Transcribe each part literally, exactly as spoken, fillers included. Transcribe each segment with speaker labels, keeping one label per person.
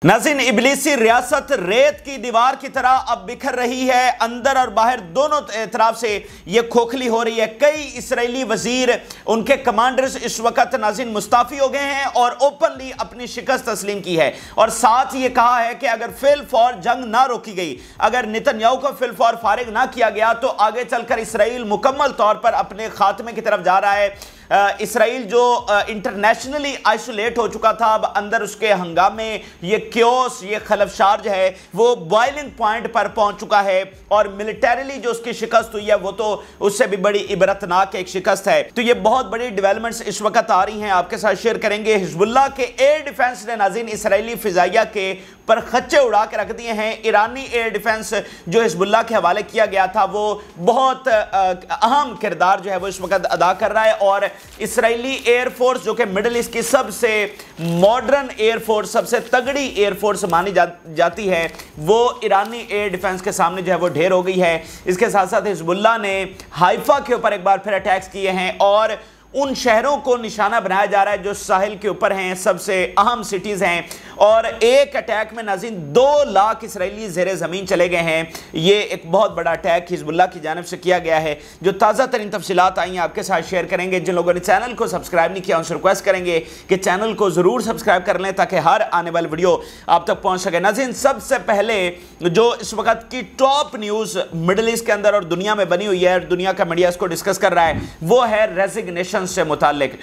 Speaker 1: नाज़रीन, इबलीसी रियासत रेत की दीवार की तरह अब बिखर रही है। अंदर और बाहर दोनों तरफ से ये खोखली हो रही है। कई इसराइली वजीर, उनके कमांडर्स इस वक्त नाज़रीन मुस्ताफ़ी हो गए हैं और ओपनली अपनी शिकस्त तस्लीम की है। और साथ ये कहा है कि अगर फिल फौर जंग ना रोकी गई, अगर नेतन्याहू को फिल फौर फारिग ना किया गया, तो आगे चलकर इसराइल मुकम्मल तौर पर अपने खात्मे की तरफ जा रहा है। इसराइल जो इंटरनेशनली आइसोलेट हो चुका था, अब अंदर उसके हंगामे, ये क्योस, ये खलफशार जो है वो बॉइलिंग पॉइंट पर पहुंच चुका है। और मिलिटरीली जो उसकी शिकस्त हुई है वो तो उससे भी बड़ी इबरतनाक एक शिकस्त है। तो ये बहुत बड़ी डेवलपमेंट्स इस वक्त आ रही हैं, आपके साथ शेयर करेंगे। हिजबुल्लाह के एयर डिफेंस ने नाज़रीन इसराइली फिजाइया के पर खच्चे उड़ा के रख दिए हैं। ईरानी एयर डिफेंस जो हिजबुल्लाह के हवाले किया गया था वो बहुत अहम किरदार जो है वो इस वक्त अदा कर रहा है। और इसराइली एयरफोर्स जो कि मिडल ईस्ट की सबसे मॉडर्न एयरफोर्स, सबसे तगड़ी एयरफोर्स मानी जा, जाती है, वो ईरानी एयर डिफेंस के सामने जो है वो ढेर हो गई है। इसके साथ साथ हिजबुल्लाह ने हाइफा के ऊपर एक बार फिर अटैक्स किए हैं और उन शहरों को निशाना बनाया जा रहा है जो साहिल के ऊपर हैं, सबसे अहम सिटीज़ हैं। और एक अटैक में नाज़रीन दो लाख इसराइली ज़ेरे ज़मीन चले गए हैं। ये एक बहुत बड़ा अटैक हिजबुल्लाह की जानिब से किया गया है। जो ताज़ा तरीन तफसीलात आई हैं आपके साथ शेयर करेंगे। जिन लोगों ने चैनल को सब्सक्राइब नहीं किया उनसे रिक्वेस्ट करेंगे कि चैनल को ज़रूर सब्सक्राइब कर लें ताकि हर आने वाली वीडियो आप तक पहुँच सके। नाज़रीन, सबसे पहले जो इस वक्त की टॉप न्यूज़ मिडल ईस्ट के अंदर और दुनिया में बनी हुई है और दुनिया का मीडिया इसको डिस्कस कर रहा है, वो है रेजिग्नेशन से मुतालिक।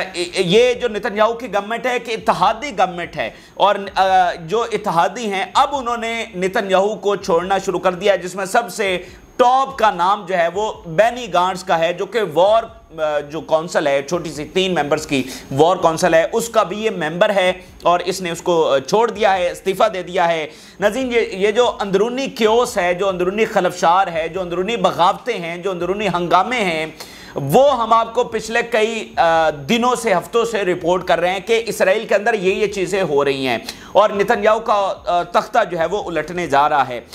Speaker 1: ये जो नेतन्याहू की गवर्नमेंट है कि इत्तेहादी गवर्नमेंट है और जो इत्तेहादी हैं अब उन्होंने नेतन्याहू को छोड़ना शुरू कर दिया, जिसमें सबसे टॉप का नाम जो है वो बेनी गांट्स का है, जो कि वॉर जो काउंसिल है, छोटी सी तीन मेंबर्स की वॉर काउंसिल है, उसका भी ये मेंबर है और इसने उसको छोड़ दिया है, इस्तीफा दे दिया है। नाज़रीन, ये ये जो अंदरूनी क्योस है, जो अंदरूनी खलफशार है, जो अंदरूनी बगावतें हैं, जो अंदरूनी हंगामे हैं, वो हम आपको पिछले कई दिनों से, हफ्तों से रिपोर्ट कर रहे हैं कि इसराइल के अंदर ये ये चीज़ें हो रही हैं और नेतन्याहू का तख्ता जो है वो उलटने जा रहा है।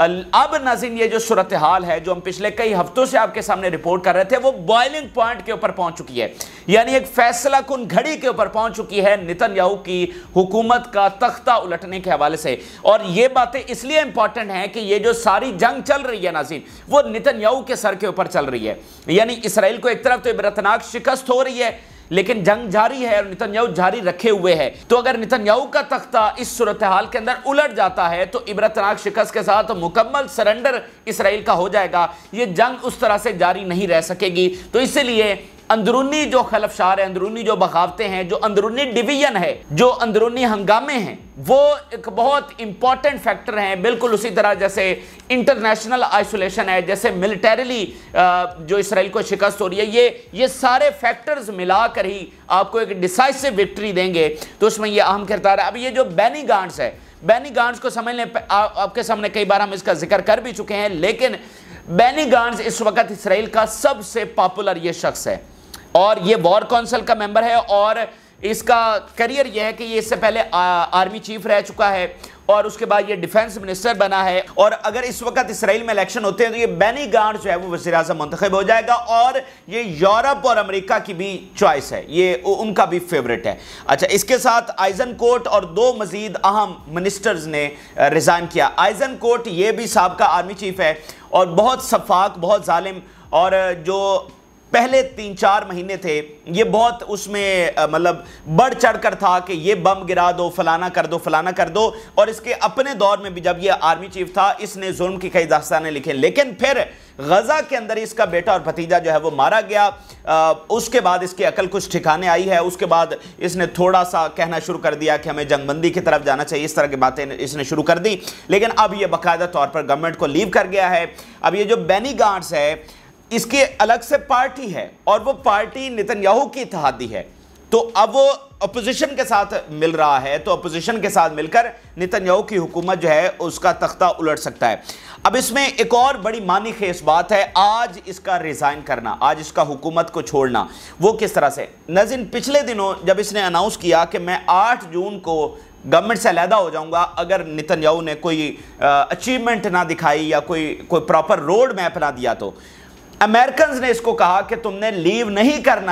Speaker 1: अब नाज़रीन, ये जो सूरत हाल है जो हम पिछले कई हफ्तों से आपके सामने रिपोर्ट कर रहे थे, वो बॉइलिंग पॉइंट के ऊपर पहुंच चुकी है। यानी एक फैसला कुन घड़ी के ऊपर पहुंच चुकी है नेतन्याहू की हुकूमत का तख्ता उलटने के हवाले से। और ये बातें इसलिए इंपॉर्टेंट हैं कि ये जो सारी जंग चल रही है नाज़रीन, वो नेतन्याहू के सर के ऊपर चल रही है। यानी इसराइल को एक तरफ तो इबरतनाक शिकस्त हो रही है, लेकिन जंग जारी है और नेतन्याहू जारी रखे हुए है। तो अगर नेतन्याहू का तख्ता इस सूरत हाल के अंदर उलट जाता है तो इबरतनाक शिकस्त के साथ मुकम्मल सरेंडर इसराइल का हो जाएगा। ये जंग उस तरह से जारी नहीं रह सकेगी। तो इसलिए अंदरूनी जो खलफशार है, अंदरूनी जो बगावतें हैं, जो अंदरूनी डिवीजन है, जो अंदरूनी हंगामे हैं, वो एक बहुत इंपॉर्टेंट फैक्टर हैं। बिल्कुल उसी तरह जैसे इंटरनेशनल आइसोलेशन है, जैसे मिलिटरीली जो इसराइल को शिकस्त हो रही है, ये ये सारे फैक्टर्स मिलाकर ही आपको एक डिसाइसिव विक्ट्री देंगे। तो उसमें ये अहम किरदार है। अब ये जो बेनी गांट्स है, बेनी गांट्स को समझने आपके सामने कई बार हम इसका जिक्र कर भी चुके हैं, लेकिन बेनी गांट्स इस वक्त इसराइल का सबसे पॉपुलर ये शख्स है और ये वॉर काउंसिल का मेंबर है। और इसका करियर यह है कि ये इससे पहले आ, आर्मी चीफ रह चुका है और उसके बाद ये डिफेंस मिनिस्टर बना है। और अगर इस वक्त इसराइल में इलेक्शन होते हैं तो ये बेनी गांट्स जो है वो वज़ीर आज़म मुंतखब हो जाएगा और ये यूरोप और अमेरिका की भी चॉइस है, ये उनका भी फेवरेट है। अच्छा, इसके साथ आइजनकोट और दो मजीद अहम मिनिस्टर्स ने रिज़ाइन किया। आइजनकोट ये भी साबका आर्मी चीफ है और बहुत सफाक, बहुत जालिम, और जो पहले तीन चार महीने थे ये बहुत उसमें मतलब बढ़ चढ़ कर था कि ये बम गिरा दो, फलाना कर दो, फलाना कर दो। और इसके अपने दौर में भी जब ये आर्मी चीफ था इसने जुल्म की कई दास्तानें लिखी, लेकिन फिर गजा के अंदर इसका बेटा और भतीजा जो है वो मारा गया। आ, उसके बाद इसकी अकल कुछ ठिकाने आई है। उसके बाद इसने थोड़ा सा कहना शुरू कर दिया कि हमें जंगबंदी की तरफ जाना चाहिए, इस तरह की बातें इसने शुरू कर दी। लेकिन अब ये बाकायदा तौर पर गवर्नमेंट को लीव कर गया है। अब ये जो बेनी गांट्स है इसकी अलग से पार्टी है और वो पार्टी नेतन्याहू की इत्तेहादी है। तो अब वो अपोजिशन के साथ मिल रहा है, तो अपोजिशन के साथ मिलकर नेतन्याहू की हुकूमत जो है उसका तख्ता उलट सकता है। अब इसमें एक और बड़ी मानी खेस बात है, आज इसका रिज़ाइन करना, आज इसका हुकूमत को छोड़ना। वो किस तरह से? नाज़रीन, पिछले दिनों जब इसने अनाउंस किया कि मैं आठ जून को गवर्नमेंट से अलहदा हो जाऊंगा अगर नेतन्याहू ने कोई अचीवमेंट ना दिखाई या कोई कोई प्रॉपर रोड मैप ना दिया, तो अमेरिकन ने इसको कहा कि तुमने लीव नहीं करना है,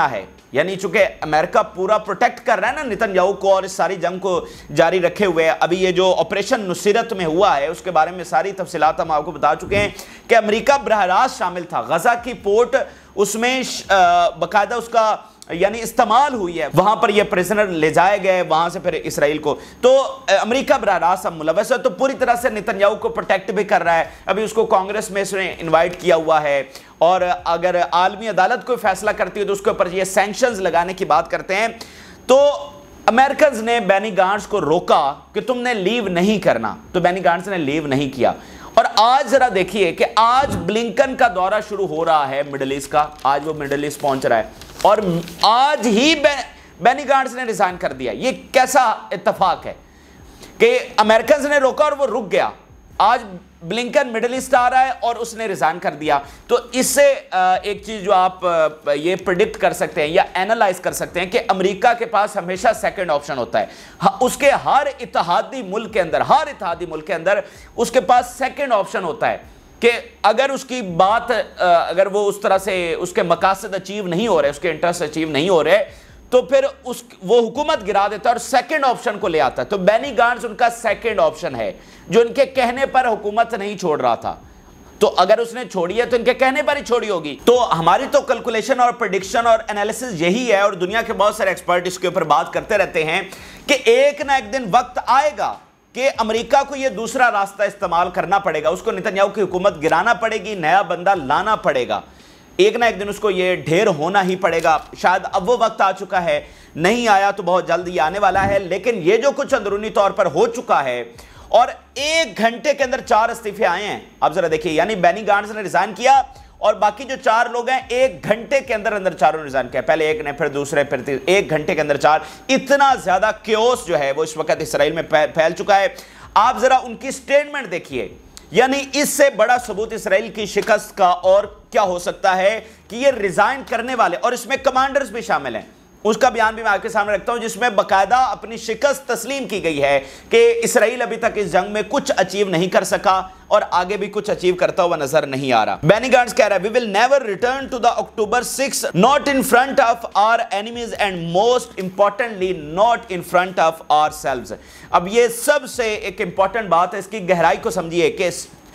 Speaker 1: یعنی چونکہ امریکہ پورا پروٹیکٹ کر رہا ہے نا نتنیاہو کو اور اس ساری جنگ کو جاری رکھے ہوئے ہے. ابھی یہ جو آپریشن نصیرت میں ہوا ہے اس کے بارے میں ساری تفصیلات ہم آپ کو بتا چکے ہیں کہ امریکہ براہ راست شامل تھا. غزہ کی پورٹ اس میں باقاعدہ اس کا یعنی استعمال ہوئی ہے, وہاں پر یہ پریزنر لے جائے گئے, وہاں سے پھر اسرائیل کو. تو امریکہ براہ راست اب ملوث ہے, تو پوری طرح سے نتنیاہو کو پروٹیکٹ بھی کر رہا ہے. ابھی اس کو کانگریس میں اس نے انوائٹ کیا ہوا ہے, اور اگر عالمی عدالت کوئی فیصلہ کرتی ہے تو اس کے اوپر یہ سینکشنز لگانے کی بات کرتے ہیں. تو امریکنز نے بینی گانٹس کو روکا کہ تم نے لیو نہیں کرنا, تو بینی گانٹس نے لیو نہیں کیا. اور آج ذرا دیکھیے کہ آج بلنکن کا دورہ شروع ہو رہا ہے مڈل ایسٹ کا, آج وہ مڈل ایسٹ پہنچ رہا ہے, اور آج ہی بینی گانٹس نے ریزائن کر دیا. یہ کیسا اتفاق ہے کہ امریکنز نے روکا اور وہ رک گیا. آج بلنکن مڈل ایسٹ آ رہا ہے اور اس نے ریزائن کر دیا. تو اس سے ایک چیز جو آپ یہ پریڈکٹ کر سکتے ہیں یا اینالائز کر سکتے ہیں کہ امریکہ کے پاس ہمیشہ سیکنڈ آپشن ہوتا ہے. اس کے ہر اتحادی ملک کے اندر ہر اتحادی ملک کے اندر اس کے پاس سیکنڈ آپشن ہوتا ہے کہ اگر اس کی بات اگر وہ اس طرح سے اس کے مقاصد اچیو نہیں ہو رہے, اس کے انٹرسٹ اچیو نہیں ہو رہے, تو پھر اس وہ حکومت گرا دیتا ہے اور سیکنڈ آپشن کو لے آتا ہے. تو بینی گانٹس ان کا سیکنڈ آپشن ہے جو ان کے کہنے پر حکومت نہیں چھوڑ رہا تھا. تو اگر اس نے چھوڑی ہے تو ان کے کہنے پر ہی چھوڑی ہوگی. تو ہماری تو کیلکولیشن اور پریڈکشن اور انالیسس یہی ہے, اور دنیا کے بہت سارے ایکسپرٹ اس کے اوپر بات کرتے رہتے ہیں کہ ایک نہ ایک دن وقت آئے گا کہ امریکہ کو یہ دوسرا راستہ استعمال کرنا پڑے گا, اس کو نتنیاہو کی حکومت گرانا پڑے گی, نیا بندہ لانا پڑے گا. ایک نہ ایک دن اس کو یہ ڈھیر ہونا ہی پڑے گا. شاید اب وہ وقت آ چکا ہے, نہیں آیا تو بہت جلد یہ آنے والا ہے. لیکن یہ جو کچھ اندرونی طور پر ہو چکا ہے, اور ایک گھنٹے کے اندر چار استعفے آئے ہیں, آپ ذرا دیکھیے, یعنی بینی گانٹس نے ریزائن کیا اور باقی جو چار لوگ ہیں ایک گھنٹے کے اندر اندر چاروں نے ریزائن کیا. پہلے ایک نے, پھر دوسرے, پھر تیسرے, ایک گھنٹے کے اندر چار. اتنا زیادہ کیوس جو ہے وہ اس وقت اسرائیل میں پھیل چکا ہے. آپ ذرا ان کی سٹیٹمنٹ دیکھیے, یعنی اس سے بڑا ثبوت اسرائیل کی شکست کا اور کیا ہو سکتا ہے کہ یہ ریزائن کرنے والے, اور اس میں کمانڈرز بھی شامل ہیں, اس کا بیان بھی میں آپ کے سامنے رکھتا ہوں, جس میں باقاعدہ اپنی شکست تسلیم کی گئی ہے کہ اسرائیل ابھی تک اس جنگ میں کچھ اچیو نہیں کر سکا اور آگے بھی کچھ اچیو کرتا ہوا نظر نہیں آ رہا. بینی گانٹس کہہ رہا ہے, we will never return to the October sixth, not in front of our enemies and most importantly not in front of ourselves. اب یہ سب سے ایک امپورٹنٹ بات ہے, اس کی گہرائی کو سمجھیے کہ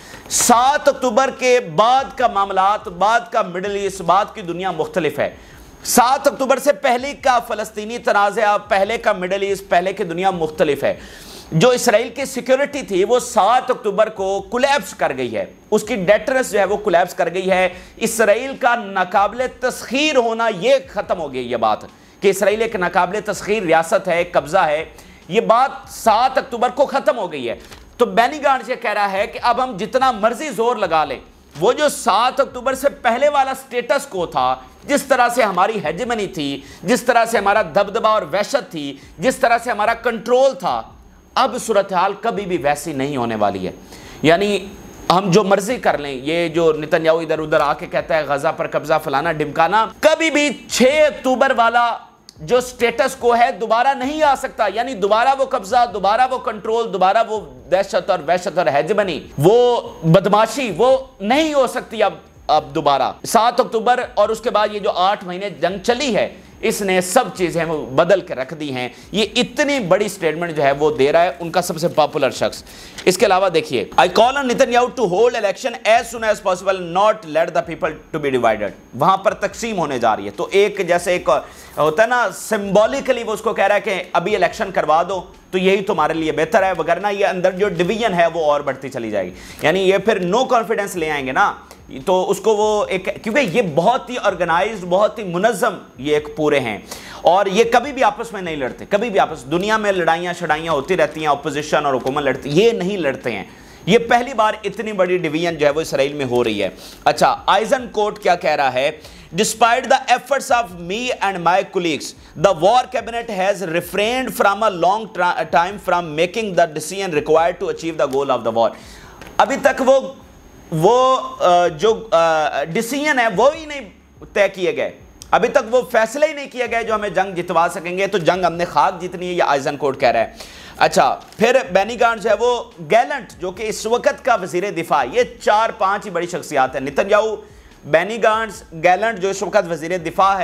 Speaker 1: سات اکتوبر کے بعد کا معاملات, بعد کا مڈل ایسٹ, بعد کی دنیا مختلف ہے. سات اکتوبر سے پہلے کا فلسطینی تنازع, پہلے کا مڈل ایسٹ, پہلے کی دنیا مختلف ہے. جو اسرائیل کی سیکیورٹی تھی وہ سات اکتوبر کو کولیپس کر گئی ہے, اس کی ڈیٹرس جو ہے وہ کولیپس کر گئی ہے. اسرائیل کا ناقابل تسخیر ہونا یہ ختم ہو گئی, یہ بات کہ اسرائیل ایک ناقابل تسخیر ریاست ہے, قبضہ ہے, یہ بات سات اکتوبر کو ختم ہو گئی ہے. تو بینی گانٹس یہ کہہ رہا ہے کہ اب ہم جتنا مرضی زور لگا لیں, وہ جو سات اکتوبر سے پہلے والا سٹیٹس کو تھا, جس طرح سے ہماری ہیجمنی تھی, جس طرح سے ہمارا دبدبہ اور وحشت تھی, جس طرح سے ہمارا کنٹرول تھا, اب صورتحال کبھی بھی ویسی نہیں ہونے والی ہے. یعنی ہم جو مرضی کر لیں, یہ جو نتنیاہو ادھر ادھر آ کے کہتا ہے غزہ پر قبضہ فلانا ڈمکانا, کبھی بھی چھ اکتوبر والا جو سٹیٹس کو ہے دوبارہ نہیں آ سکتا. یعنی دوبارہ وہ قبضہ, دوبارہ وہ کنٹرول, دوبارہ وہ دہشت اور وحشت اور ہیجمنی, وہ بدماشی, وہ نہیں ہو سکتی اب اب دوبارہ. سات اکتوبر اور اس کے بعد یہ جو آٹھ مہینے جنگ چلی ہے, اس نے سب چیزیں وہ بدل کے رکھ دی ہیں. یہ اتنی بڑی سٹیٹمنٹ جو ہے وہ دے رہا ہے ان کا سب سے پاپولر شخص. اس کے علاوہ دیکھیے, I call on Netanyahu to hold election as soon as possible, not let the people to be divided. وہاں پر تقسیم ہونے جا رہی ہے. تو ایک جیسے ایک ہوتا ہے نا, سمبولیکلی وہ اس کو کہہ رہا ہے کہ ابھی الیکشن کروا دو تو یہی تمہارے لیے بہتر ہے, وگرنہ یہ اندر جو ڈویژن ہے وہ اور بڑھتی چلی جائے گی. یعنی یہ پھر نو کانفیڈنس لے آئیں گے نا, تو اس کو وہ ایک, کیونکہ یہ بہت ہی آرگنائزڈ, بہت ہی منظم یہ ایک پورے ہیں, اور یہ کبھی بھی آپس میں نہیں لڑتے. کبھی بھی آپس, دنیا میں لڑائیاں شڑائیاں ہوتی رہتی ہیں, اپوزیشن اور حکومت لڑتی, یہ نہیں لڑتے ہیں. یہ پہلی بار اتنی بڑی ڈویژن جو ہے وہ اسرائیل میں ہو رہی ہے. اچھا, آئزن کوٹ کیا کہہ رہا ہے, Despite the efforts of me and my colleagues, the war cabinet has refrained from a long time from making the decision required to achieve the goal of the war. ابھی تک وہ وہ جو ڈیسیژن ہے وہ ہی نہیں طے کیے گئے, ابھی تک وہ فیصلے ہی نہیں کیے گئے جو ہمیں جنگ جتوا سکیں گے. تو جنگ ہم نے خاک جتنی ہے, یہ آئزن کوٹ کہہ رہا ہے. اچھا, پھر بینی گانٹس جو ہے وہ گیلنٹ, جو کہ اس وقت کا وزیر دفاع, یہ چار پانچ ہی بڑی شخصیات ہیں. نتنیاہو, بینی گانٹس, گیلنٹ جو اس وقت وزیر دفاع ہے,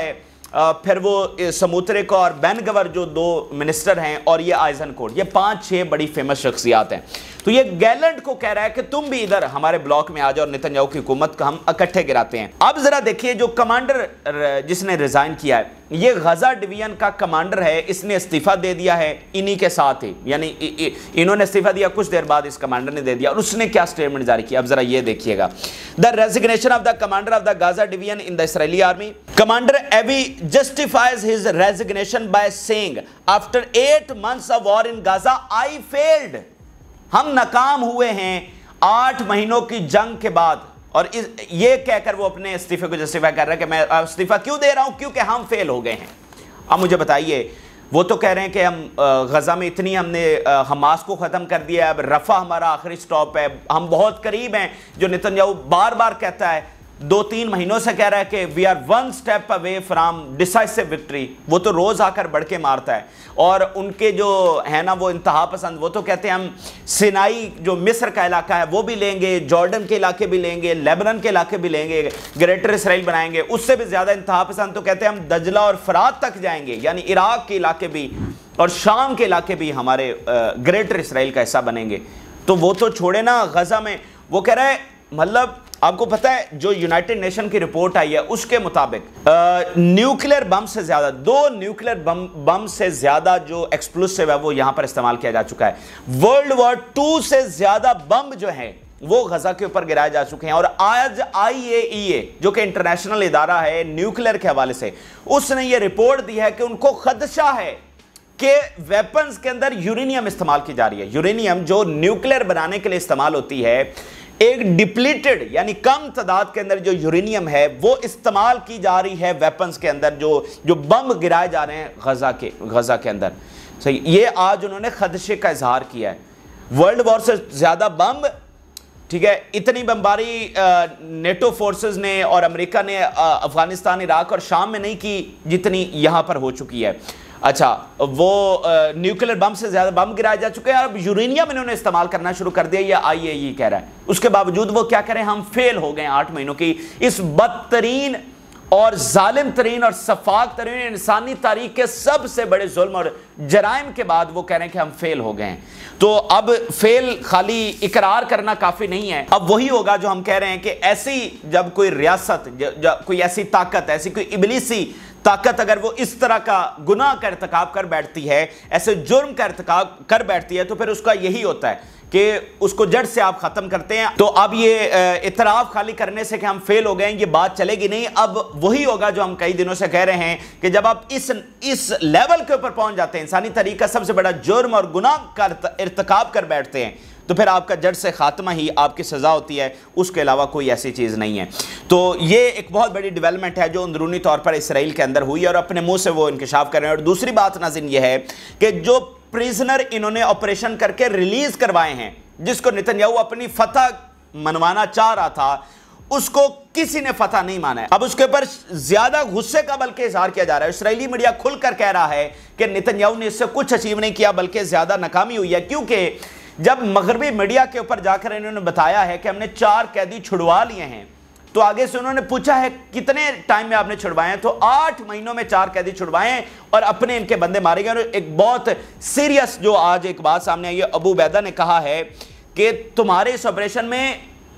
Speaker 1: پھر وہ سموترک اور بین گور جو دو منسٹر ہیں، اور یہ آئزن کوٹ، یہ پانچ چھ بڑی فیمس شخصیات ہیں۔ تو یہ گیلنٹ کو کہہ رہا ہے کہ تم بھی ادھر ہمارے بلاک میں آ جاؤ اور نتن یاہو کی حکومت کا ہم اکٹھے گراتے ہیں۔ اب ذرا دیکھیے جو کمانڈر جس نے ریزائن کیا ہے، یہ غزہ ڈویژن کا کمانڈر ہے، اس نے استعفیٰ دے دیا ہے انہی کے ساتھ ہی، یعنی انہوں نے استعفیٰ دیا، کچھ دیر بعد اس کمانڈر نے دے دیا، اور اس نے کیا سٹیٹمنٹ جاری کیا، اب ذرا یہ دیکھیے گا۔ The resignation of the commander of the Gaza division in the Israeli army, commander Avi justifies his resignation by saying after eight months of war in Gaza I failed, ہم ناکام ہوئے ہیں آٹھ مہینوں کی جنگ کے بعد، اور یہ کہہ کر وہ اپنے استعفے کو جسٹیفائی کر رہا ہے کہ میں استعفیٰ کیوں دے رہا ہوں، کیونکہ ہم فیل ہو گئے ہیں۔ اب مجھے بتائیے، وہ تو کہہ رہے ہیں کہ ہم غزہ میں اتنی ہم نے حماس کو ختم کر دیا ہے، اب رفح ہمارا آخری سٹاپ ہے، ہم بہت قریب ہیں، جو نتن یاہو بار بار کہتا ہے، دو تین مہینوں سے کہہ رہا ہے کہ we are one step away from decisive victory, وہ تو روز آ کر بڑھ کے مارتا ہے۔ اور ان کے جو ہے نا وہ انتہا پسند، وہ تو کہتے ہیں ہم سینائی جو مصر کا علاقہ ہے وہ بھی لیں گے، جارڈن کے علاقے بھی لیں گے، لیبنن کے علاقے بھی لیں گے، گریٹر اسرائیل بنائیں گے۔ اس سے بھی زیادہ انتہا پسند تو کہتے ہیں ہم دجلہ اور فرات تک جائیں گے، یعنی عراق کے علاقے بھی اور شام کے علاقے بھی ہمارے گریٹر اسرائیل کا حصہ بنیں گے۔ تو وہ تو چھوڑے نا، غزہ میں وہ کہہ رہا ہے، مطلب آپ کو پتہ ہے جو یونائٹڈ نیشن کی رپورٹ آئی ہے اس کے مطابق نیوکلیر بم سے زیادہ، دو نیوکلیر بم بم سے زیادہ جو ایکسپلوسیو ہے وہ یہاں پر استعمال کیا جا چکا ہے۔ ورلڈ وار ٹو سے زیادہ بم جو ہیں وہ غزہ کے اوپر گرائے جا چکے ہیں، اور آج آئی اے ای اے جو کہ انٹرنیشنل ادارہ ہے نیوکلیر کے حوالے سے، اس نے یہ رپورٹ دی ہے کہ ان کو خدشہ ہے کہ ویپنز کے اندر یورینیم استعمال کی جا رہی ہے۔ یورینیم جو نیوکلیر بنانے کے لیے استعمال ہوتی ہے، ایک ڈپلیٹڈ یعنی کم تعداد کے اندر جو یورینیم ہے وہ استعمال کی جا رہی ہے ویپنز کے اندر، جو جو بم گرائے جا رہے ہیں غزہ کے غزہ کے اندر۔ صحیح، یہ آج انہوں نے خدشے کا اظہار کیا ہے۔ ورلڈ وار سے زیادہ بم، ٹھیک ہے، اتنی بمباری نیٹو فورسز نے اور امریکہ نے افغانستان، عراق اور شام میں نہیں کی جتنی یہاں پر ہو چکی ہے۔ اچھا، وہ نیوکلیر بم سے زیادہ بم گرائے جا چکے ہیں، اور اب یورینیم انہوں نے استعمال کرنا شروع کر دیا، یہ آئی اے ای کہہ رہا ہے۔ اس کے باوجود وہ کیا کریں، ہم فیل ہو گئے ہیں آٹھ مہینوں کی اس بدترین اور ظالم ترین اور سفاک ترین انسانی تاریخ کے سب سے بڑے ظلم اور جرائم کے بعد وہ کہہ رہے ہیں کہ ہم فیل ہو گئے ہیں۔ تو اب فیل خالی اقرار کرنا کافی نہیں ہے، اب وہی ہوگا جو ہم کہہ رہے ہیں کہ ایسی جب کوئی ریاست، کوئی ایسی طاقت، ایسی کوئی ابلیسی طاقت اگر وہ اس طرح کا گناہ کا ارتکاب کر بیٹھتی ہے، ایسے جرم کا ارتکاب کر بیٹھتی ہے، تو پھر اس کا یہی ہوتا ہے کہ اس کو جڑ سے آپ ختم کرتے ہیں۔ تو اب یہ اعتراف خالی کرنے سے کہ ہم فیل ہو گئے ہیں یہ بات چلے گی نہیں، اب وہی ہوگا جو ہم کئی دنوں سے کہہ رہے ہیں کہ جب آپ اس اس لیول کے اوپر پہنچ جاتے ہیں، انسانی تاریخ کا سب سے بڑا جرم اور گناہ کا ارتکاب کر بیٹھتے ہیں، تو پھر آپ کا جڑ سے خاتمہ ہی آپ کی سزا ہوتی ہے، اس کے علاوہ کوئی ایسی چیز نہیں ہے۔ تو یہ ایک بہت بڑی ڈیولپمنٹ ہے جو اندرونی طور پر اسرائیل کے اندر ہوئی، اور اپنے منہ سے وہ انکشاف کر رہے ہیں۔ اور دوسری بات ناظرین یہ ہے کہ جو پریزنر انہوں نے آپریشن کر کے ریلیز کروائے ہیں، جس کو نتن یاہو اپنی فتح منوانا چاہ رہا تھا، اس کو کسی نے فتح نہیں مانا ہے۔ اب اس کے اوپر زیادہ غصے کا بلکہ اظہار کیا جا رہا ہے۔ اسرائیلی میڈیا کھل کر کہہ رہا ہے کہ نتن یاہو نے اس سے کچھ اچیو نہیں کیا بلکہ زیادہ ناکامی ہوئی ہے، کیونکہ جب مغربی میڈیا کے اوپر جا کر انہوں نے بتایا ہے کہ ہم نے چار قیدی چھڑوا لیے ہیں، تو آگے سے انہوں نے پوچھا ہے کتنے ٹائم میں آپ نے چھڑوائے ہیں، تو آٹھ مہینوں میں چار قیدی چھڑوائے ہیں اور اپنے ان کے بندے مارے گئے۔ اور ایک بہت سیریس جو آج ایک بات سامنے آئی ہے، ابو عبیدہ نے کہا ہے کہ تمہارے اس آپریشن میں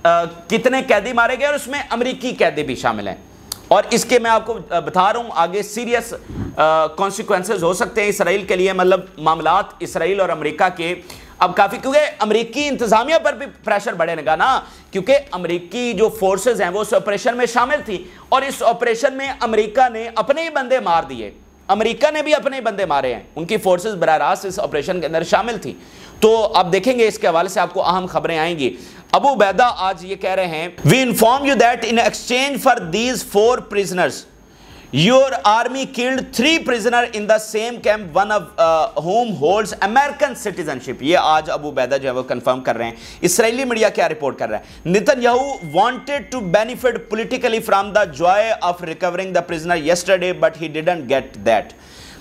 Speaker 1: کتنے قیدی مارے گئے، اور اس میں امریکی قیدی بھی شامل ہیں، اور اس کے میں آپ کو بتا رہا ہوں آگے سیریس کانسیکوینسز ہو سکتے ہیں اسرائیل کے لیے، مطلب معاملات اسرائیل اور امریکہ کے اب کافی، کیونکہ امریکی انتظامیہ پر بھی پریشر بڑھے گا نا، کیونکہ امریکی جو فورسز ہیں وہ اس آپریشن میں شامل تھی، اور اس آپریشن میں امریکہ نے اپنے ہی بندے مار دیے، امریکہ نے بھی اپنے ہی بندے مارے ہیں، ان کی فورسز براہ راست اس آپریشن کے اندر شامل تھی۔ تو آپ دیکھیں گے اس کے حوالے سے آپ کو اہم خبریں آئیں گی۔ ابو عبیدہ آج یہ کہہ رہے ہیں، we inform you that in exchange for these four prisoners your army killed three prisoners in the same camp, one of uh, whom holds American citizenship۔ یہ آج ابو عبیدہ جو ہے وہ کنفرم کر رہے ہیں۔ اسرائیلی میڈیا کیا رپورٹ کر رہا ہے، Netanyahu wanted to benefit politically from the joy of recovering the prisoner yesterday but he didn't get that۔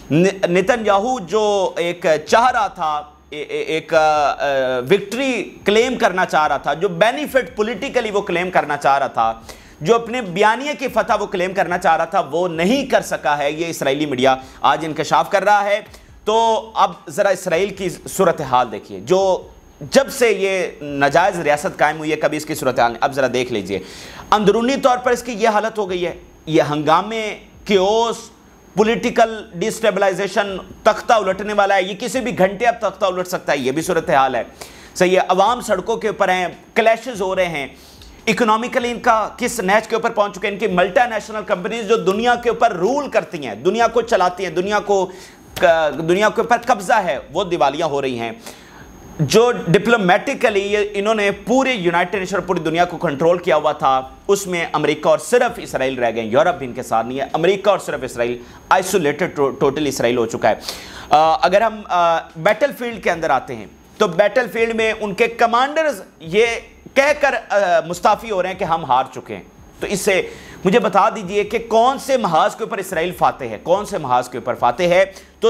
Speaker 1: Netanyahu جو ایک چاہ رہا تھا، ایک وکٹری کلیم کرنا چاہ رہا تھا، جو بینیفٹ پولیٹیکلی وہ کلیم کرنا چاہ رہا تھا، جو اپنے بیانیے کی فتح وہ کلیم کرنا چاہ رہا تھا وہ نہیں کر سکا ہے، یہ اسرائیلی میڈیا آج انکشاف کر رہا ہے۔ تو اب ذرا اسرائیل کی صورتحال دیکھیے، جو جب سے یہ ناجائز ریاست قائم ہوئی ہے کبھی اس کی صورتحال نہیں، اب ذرا دیکھ لیجئے اندرونی طور پر اس کی یہ حالت ہو گئی ہے، یہ ہنگامے، کیوس، پولیٹیکل ڈیسٹیبلائزیشن، تختہ الٹنے والا ہے، یہ کسی بھی گھنٹے اب تختہ الٹ سکتا ہے، یہ بھی صورتحال ہے۔ صحیح ہے، عوام سڑکوں کے اوپر ہیں، کلیشز ہو رہے ہیں، اکنومیکلی ان کا کس نیچ کے اوپر پہنچ چکے ہیں، ان کی ملٹی نیشنل کمپنیز جو دنیا کے اوپر رول کرتی ہیں، دنیا کو چلاتی ہیں، دنیا کو دنیا کے اوپر قبضہ ہے، وہ دیوالیاں ہو رہی ہیں۔ جو ڈپلومیٹکلی انہوں نے پورے یونائٹڈ نیشن پوری دنیا کو کنٹرول کیا ہوا تھا، اس میں امریکہ اور صرف اسرائیل رہ گئے، یورپ بھی ان کے ساتھ نہیں ہے، امریکہ اور صرف اسرائیل، آئسولیٹڈ ٹوٹل اسرائیل ہو چکا ہے۔ اگر ہم بیٹل فیلڈ کے اندر آتے ہیں تو بیٹل فیلڈ میں ان کے کمانڈرز یہ کہہ کر مستعفی ہو رہے ہیں کہ ہم ہار چکے ہیں۔ تو اس سے مجھے بتا دیجئے کہ کون سے محاذ کے اوپر اسرائیل فاتح ہے، کون سے محاذ کے اوپر فاتح ہے؟ تو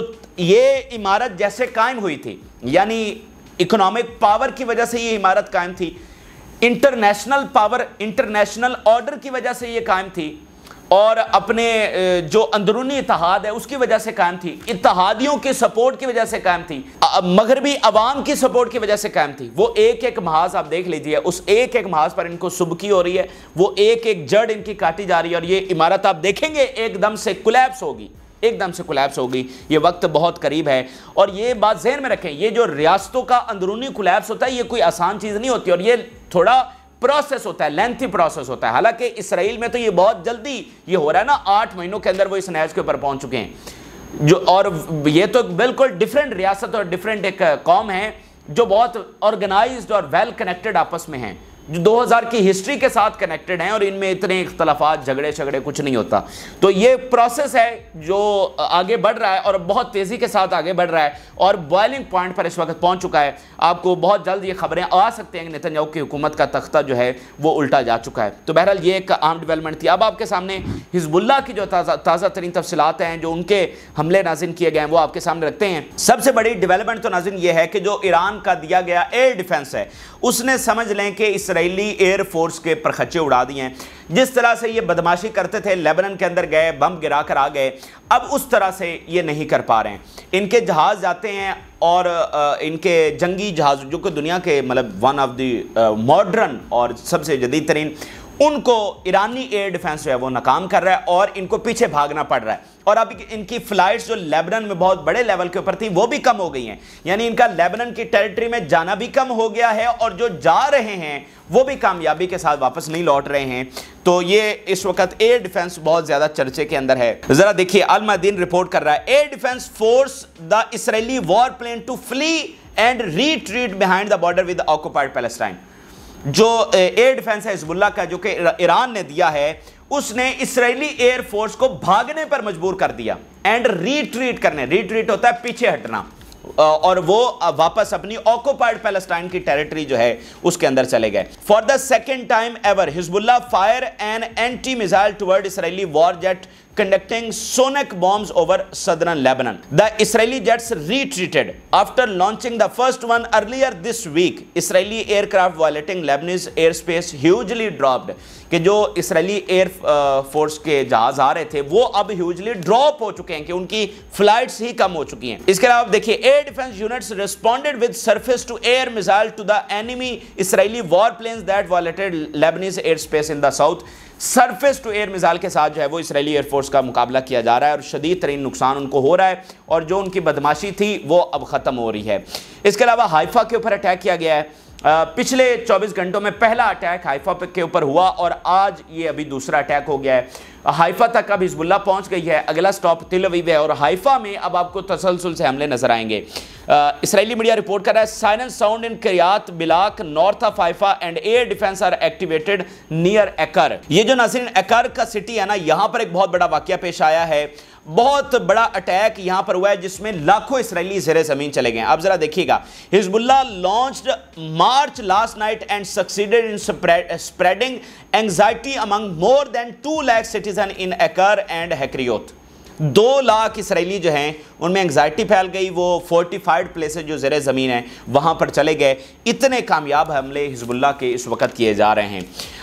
Speaker 1: یہ عمارت جیسے قائم ہوئی تھی، یعنی اکنامک پاور کی وجہ سے یہ عمارت قائم تھی، انٹرنیشنل پاور، انٹرنیشنل آرڈر کی وجہ سے یہ قائم تھی، اور اپنے جو اندرونی اتحاد ہے اس کی وجہ سے قائم تھی، اتحادیوں کی سپورٹ کی وجہ سے قائم تھی، مغربی عوام کی سپورٹ کی وجہ سے قائم تھی۔ وہ ایک ایک محاذ آپ دیکھ لیجئے، اس ایک ایک محاذ پر ان کو سبکی ہو رہی ہے، وہ ایک ایک جڑ ان کی کاٹی جا رہی ہے، اور یہ عمارت آپ دیکھیں گے ایک دم سے کولیپس ہوگی، ایک دم سے کولیپس ہوگی، یہ وقت بہت قریب ہے۔ اور یہ بات ذہن میں رکھیں، یہ جو ریاستوں کا اندرونی کولیپس ہوتا ہے یہ کوئی آسان چیز نہیں ہوتی، اور یہ تھوڑا پروسیس ہوتا ہے، لینتھی پروسیس ہوتا ہے۔ حالانکہ اسرائیل میں تو یہ بہت جلدی یہ ہو رہا ہے نا، آٹھ مہینوں کے اندر وہ اس نیچ کے اوپر پہنچ چکے ہیں، جو اور یہ تو بالکل ڈیفرنٹ ریاست اور ڈیفرنٹ ایک قوم ہے جو بہت آرگنائزڈ اور ویل کنیکٹڈ آپس میں ہیں، جو دو ہزار کی ہسٹری کے ساتھ کنیکٹڈ ہیں، اور ان میں اتنے اختلافات جھگڑے شگڑے کچھ نہیں ہوتا۔ تو یہ پروسیس ہے جو آگے بڑھ رہا ہے اور بہت تیزی کے ساتھ آگے بڑھ رہا ہے، اور بوائلنگ پوائنٹ پر اس وقت پہنچ چکا ہے۔ آپ کو بہت جلد یہ خبریں آ سکتے ہیں کہ نیتن یاہو کی حکومت کا تختہ جو ہے وہ الٹا جا چکا ہے۔ تو بہرحال یہ ایک عام ڈیولپمنٹ تھی۔ اب آپ کے سامنے حزب اللہ کی جو تازہ تازہ ترین تفصیلات ہیں، جو ان کے حملے ناظرین کیے گئے ہیں، وہ آپ کے سامنے رکھتے ہیں۔ سب سے بڑی ڈیولپمنٹ تو ناظرین یہ ہے کہ جو ایران کا دیا گیا ایئر ڈیفنس ہے، اس نے سمجھ لیں کہ اسرائیلی ایئر فورس کے پرخچے اڑا دیے ہیں۔ جس طرح سے یہ بدماشی کرتے تھے، لیبنن کے اندر گئے، بم گرا کر آ گئے، اب اس طرح سے یہ نہیں کر پا رہے ہیں۔ ان کے جہاز جاتے ہیں، اور ان کے جنگی جہاز جو کہ دنیا کے مطلب ون آف دی ماڈرن اور سب سے جدید ترین، ان کو ایرانی ایئر ڈیفنس جو ہے وہ ناکام کر رہا ہے، اور ان کو پیچھے بھاگنا پڑ رہا ہے۔ اور اب ان کی فلائٹس جو لیبنن میں بہت بڑے لیول کے اوپر تھی وہ بھی کم ہو گئی ہیں، یعنی ان کا لیبنن کی ٹیریٹری میں جانا بھی کم ہو گیا ہے، اور جو جا رہے ہیں وہ بھی کامیابی کے ساتھ واپس نہیں لوٹ رہے ہیں۔ تو یہ اس وقت ایئر ڈیفنس بہت زیادہ چرچے کے اندر ہے۔ ذرا دیکھیے، المدین رپورٹ کر رہا ہے، air defence force the Israeli war plane to flee and retreat behind the border with occupied Palestine. جو ایئر ڈیفنس ہے حزب اللہ کا، جو کہ ایران نے دیا ہے، اس نے اسرائیلی ایئر فورس کو بھاگنے پر مجبور کر دیا، اینڈ ریٹریٹ کرنے، ریٹریٹ ہوتا ہے پیچھے ہٹنا، اور وہ واپس اپنی آکوپائڈ پیلسٹائن کی ٹیریٹری جو ہے اس کے اندر چلے گئے۔ For the second time ever Hezbollah fire an anti missile toward Israeli war jet conducting sonic bombs over southern Lebanon. The Israeli jets retreated after launching the first one earlier this week. Israeli aircraft violating Lebanese airspace hugely dropped. کہ جو اسرائیلی air force کے جہاز آ رہے تھے وہ اب ہیوجلی drop ہو چکے ہیں، کہ ان کی فلائٹس ہی کم ہو چکی ہیں۔ اس کے علاوہ دیکھیے، air defence units responded with surface to air missile to the enemy Israeli warplanes that violated Lebanese airspace in the south. Surface to air missile کے ساتھ جو ہے وہ اسرائیلی ایئر فورس کا مقابلہ کیا جا رہا ہے، اور شدید ترین نقصان ان کو ہو رہا ہے، اور جو ان کی بدماشی تھی وہ اب ختم ہو رہی ہے۔ اس کے علاوہ حائفہ کے اوپر اٹیک کیا گیا ہے۔ پچھلے چوبیس گھنٹوں میں پہلا اٹیک حائفہ کے اوپر ہوا، اور آج یہ ابھی دوسرا اٹیک ہو گیا ہے۔ حائفہ تک اب حزب اللہ پہنچ گئی ہے، اگلا سٹاپ تل ابیب ہے، اور حائفہ میں اب آپ کو تسلسل سے حملے نظر آئیں گے۔ اسرائیلی میڈیا رپورٹ کر رہا ہے، siren sound in Kiryat Bialik north of Haifa and air defence are activated near Acre. یہ جو ناظرین ایکر کا سٹی ہے نا، یہاں پر ایک بہت بڑا واقعہ پیش آیا ہے، بہت بڑا اٹیک یہاں پر ہوا ہے جس میں لاکھوں اسرائیلی زیر زمین چلے گئے۔ اب ذرا دیکھیے گا، Hezbollah launched march last night and succeeded in spreading anxiety among more than two lakh citizens in Akkar and Hakriot۔ دو لاکھ اسرائیلی جو ہیں ان میں انگزائٹی پھیل گئی، وہ فورٹیفائڈ پلیسز جو زیر زمین ہیں وہاں پر چلے گئے۔ اتنے کامیاب حملے حزب اللہ کے اس وقت کیے جا رہے ہیں۔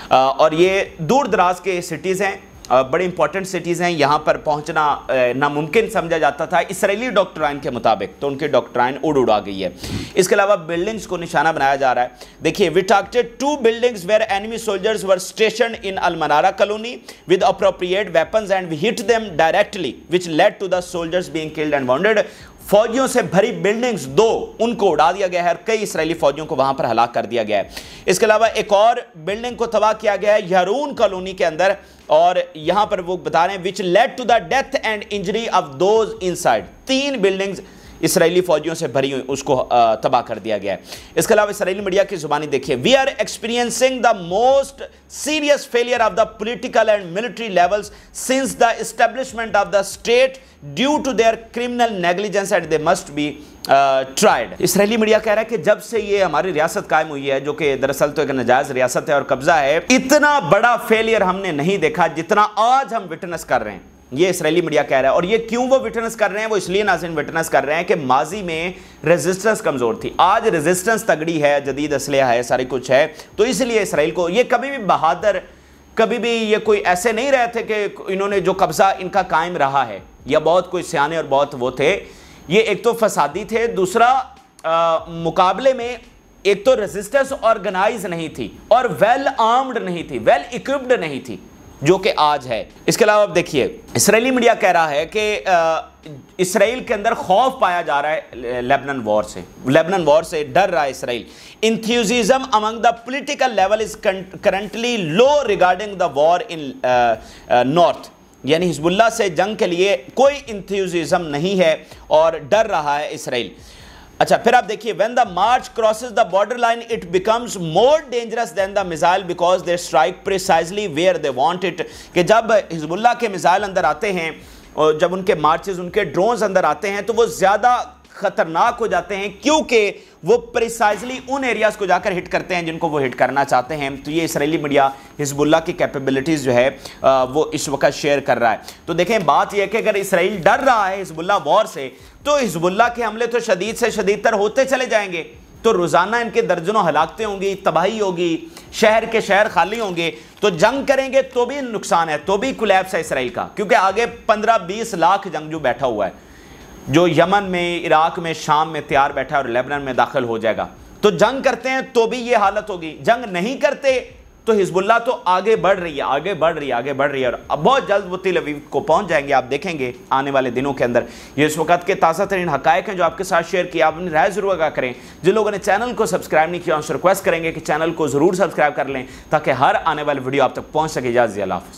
Speaker 1: اور یہ دور دراز کے سٹیز ہیں، بڑے امپورٹنٹ سٹیز ہیں، یہاں پر پہنچنا ناممکن سمجھا جاتا تھا اسرائیلی ڈاکٹرائن کے مطابق، تو ان کی ڈاکٹرائن اڑ اڑا گئی ہے۔ اس کے علاوہ بلڈنگز کو نشانہ بنایا جا رہا ہے۔ دیکھیے we targeted two buildings where enemy soldiers were stationed in Al-Manara colony with appropriate weapons and we hit them directly which led to the soldiers being killed and wounded۔ فوجیوں سے بھری بلڈنگز دو ان کو اڑا دیا گیا ہے اور کئی اسرائیلی فوجیوں کو وہاں پر ہلاک کر دیا گیا ہے۔ اس کے علاوہ ایک اور بلڈنگ کو تباہ کیا گیا ہے یارون کالونی کے اندر، اور یہاں پر وہ بتا رہے ہیں which led to the death and injury of those inside۔ تین بلڈنگز اسرائیلی فوجیوں سے بھری ہوئی اس کو تباہ کر دیا گیا ہے۔ اس کے علاوہ اسرائیلی میڈیا کی زبانی دیکھیے we are experiencing the most serious failure of the political and military levels since the establishment of the state due to their criminal negligence and they must be uh, tried۔ اسرائیلی media کہہ رہا ہے کہ جب سے یہ ہماری ریاست قائم ہوئی ہے، جو کہ دراصل تو ایک ناجائز ریاست ہے اور قبضہ ہے، اتنا بڑا فیلئر ہم نے نہیں دیکھا جتنا آج ہم وٹنس کر رہے ہیں۔ یہ اسرائیلی میڈیا کہہ رہا ہے، اور یہ کیوں وہ وٹنس کر رہے ہیں؟ وہ اس لیے ناظرین وٹنس کر رہے ہیں کہ ماضی میں ریزسٹنس کمزور تھی، آج ریزسٹنس تگڑی ہے، جدید اسلحہ ہے، ساری کچھ ہے، تو اس لیے اسرائیل کو یہ کبھی بھی بہادر، کبھی بھی یہ کوئی ایسے نہیں رہے تھے کہ انہوں نے جو قبضہ ان کا قائم رہا ہے، یا بہت کوئی سیانے اور بہت وہ تھے، یہ ایک تو فسادی تھے، دوسرا مقابلے میں ایک تو ریزسٹنس آرگنائز نہیں تھی اور ویل آرمڈ نہیں تھی، ویل اکوپڈ نہیں تھی، جو کہ آج ہے۔ اس کے علاوہ اب دیکھیے اسرائیلی میڈیا کہہ رہا ہے کہ اسرائیل کے اندر خوف پایا جا رہا ہے لیبنان وار سے، لیبنان وار سے ڈر رہا ہے اسرائیل۔ enthusiasm among the political level is currently low regarding the war in north، یعنی حزب اللہ سے جنگ کے لیے کوئی انتھیوزیزم نہیں ہے اور ڈر رہا ہے اسرائیل۔ اچھا پھر آپ دیکھیے when the march crosses the border line it becomes more dangerous than the missile because they strike precisely where they want it، کہ جب حزب اللہ کے میزائل اندر آتے ہیں اور جب ان کے مارچز، ان کے ڈرونز اندر آتے ہیں تو وہ زیادہ خطرناک ہو جاتے ہیں، کیونکہ وہ پریسائزلی ان ایریاز کو جا کر ہٹ کرتے ہیں جن کو وہ ہٹ کرنا چاہتے ہیں۔ تو یہ اسرائیلی میڈیا حزب اللہ کی کیپیبلٹیز جو ہے وہ اس وقت شیئر کر رہا ہے۔ تو دیکھیں بات یہ ہے کہ اگر اسرائیل ڈر رہا ہے حزب اللہ وار سے، تو حزب اللہ کے حملے تو شدید سے شدید تر ہوتے چلے جائیں گے، تو روزانہ ان کے درجنوں ہلاکتیں ہوں گی، تباہی ہوگی، شہر کے شہر خالی ہوں گے، تو جنگ کریں گے تو بھی نقصان ہے، تو بھی کولیپس ہے اسرائیل کا، کیونکہ آگے پندرہ بیس لاکھ جنگجو بیٹھا ہوا ہے جو یمن میں، عراق میں، شام میں تیار بیٹھا ہے اور لیبنان میں داخل ہو جائے گا۔ تو جنگ کرتے ہیں تو بھی یہ حالت ہوگی، جنگ نہیں کرتے تو حزب اللہ تو آگے بڑھ رہی ہے، آگے بڑھ رہی ہے، آگے بڑھ رہی ہے، اور اب بہت جلد وہ تل ابیب کو پہنچ جائیں گے، آپ دیکھیں گے آنے والے دنوں کے اندر۔ یہ اس وقت کے تازہ ترین حقائق ہیں جو آپ کے ساتھ شیئر کیا، آپ اپنی رائے ضرور آگاہ کریں۔ جن لوگوں نے چینل کو سبسکرائب نہیں کیا ان سے ریکویسٹ کریں گے کہ چینل کو ضرور سبسکرائب کر لیں تاکہ ہر آنے والی ویڈیو آپ تک پہنچ سکے۔ اجازت اللہ حافظ۔